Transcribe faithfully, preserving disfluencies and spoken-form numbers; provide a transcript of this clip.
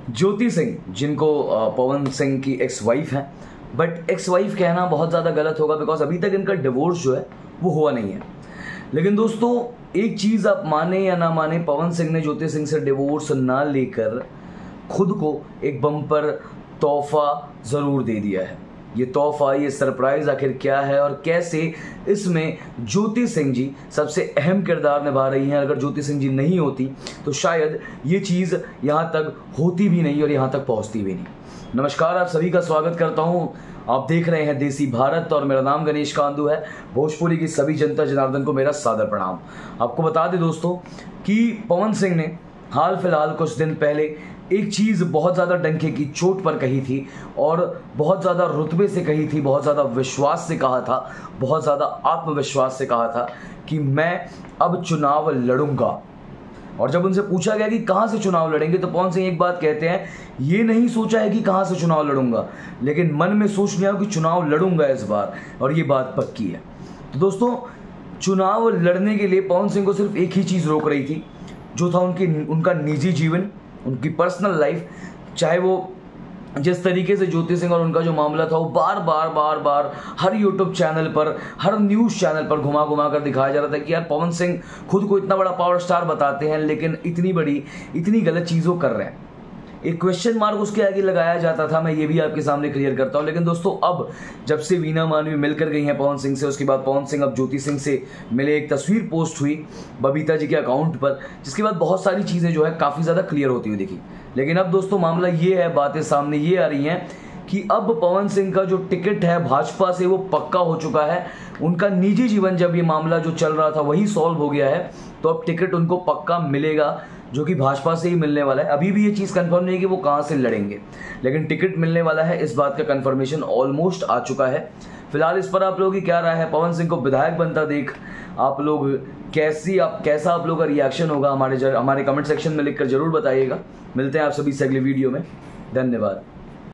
ज्योति सिंह, जिनको पवन सिंह की ex wife है, बट एक्स वाइफ कहना बहुत ज़्यादा गलत होगा बिकॉज अभी तक इनका डिवोर्स जो है वो हुआ नहीं है। लेकिन दोस्तों एक चीज़ आप माने या ना माने, पवन सिंह ने ज्योति सिंह से डिवोर्स ना लेकर खुद को एक बम्पर तोहफा ज़रूर दे दिया है। ये तोहफा, ये सरप्राइज आखिर क्या है और कैसे इसमें ज्योति सिंह जी सबसे अहम किरदार निभा रही हैं। अगर ज्योति सिंह जी नहीं होती तो शायद ये चीज़ यहाँ तक होती भी नहीं और यहाँ तक पहुँचती भी नहीं। नमस्कार, आप सभी का स्वागत करता हूँ। आप देख रहे हैं देसी भारत और मेरा नाम गणेश कांदू है। भोजपुरी की सभी जनता जनार्दन को मेरा सादर प्रणाम। आपको बता दें दोस्तों कि पवन सिंह ने हाल फिलहाल कुछ दिन पहले एक चीज़ बहुत ज़्यादा डंके की चोट पर कही थी और बहुत ज़्यादा रुतबे से कही थी, बहुत ज़्यादा विश्वास से कहा था, बहुत ज़्यादा आत्मविश्वास से कहा था कि मैं अब चुनाव लड़ूंगा। और जब उनसे पूछा गया कि कहाँ से चुनाव लड़ेंगे तो पवन सिंह एक बात कहते हैं, ये नहीं सोचा है कि कहाँ से चुनाव लड़ूंगा, लेकिन मन में सोच लिया कि चुनाव लड़ूंगा इस बार, और ये बात पक्की है। तो दोस्तों चुनाव लड़ने के लिए पवन सिंह को सिर्फ एक ही चीज़ रोक रही थी, जो था उनकी उनका निजी जीवन, उनकी पर्सनल लाइफ। चाहे वो जिस तरीके से ज्योति सिंह और उनका जो मामला था वो बार बार बार बार हर यूट्यूब चैनल पर, हर न्यूज़ चैनल पर घुमा घुमा कर दिखाया जा रहा था कि यार पवन सिंह खुद को इतना बड़ा पावर स्टार बताते हैं लेकिन इतनी बड़ी इतनी गलत चीज़ों कर रहे हैं। एक क्वेश्चन मार्क उसके आगे लगाया जाता था, मैं ये भी आपके सामने क्लियर करता हूँ। लेकिन दोस्तों अब जब से वीना मानवी मिलकर गई हैं पवन सिंह से, उसके बाद पवन सिंह अब ज्योति सिंह से मिले, एक तस्वीर पोस्ट हुई बबीता जी के अकाउंट पर, जिसके बाद बहुत सारी चीज़ें जो है काफ़ी ज़्यादा क्लियर होती हुई दिखी। लेकिन अब दोस्तों मामला ये है, बातें सामने ये आ रही हैं कि अब पवन सिंह का जो टिकट है भाजपा से वो पक्का हो चुका है। उनका निजी जीवन, जब ये मामला जो चल रहा था वही सॉल्व हो गया है, तो अब टिकट उनको पक्का मिलेगा, जो कि भाजपा से ही मिलने वाला है। अभी भी ये चीज़ कंफर्म नहीं है कि वो कहाँ से लड़ेंगे, लेकिन टिकट मिलने वाला है, इस बात का कंफर्मेशन ऑलमोस्ट आ चुका है। फिलहाल इस पर आप लोगों की क्या राय है? पवन सिंह को विधायक बनता देख आप लोग कैसी आप कैसा आप लोग का रिएक्शन होगा? हमारे हमारे कमेंट सेक्शन में लिखकर जरूर बताइएगा। मिलते हैं आप सभी से अगले वीडियो में। धन्यवाद।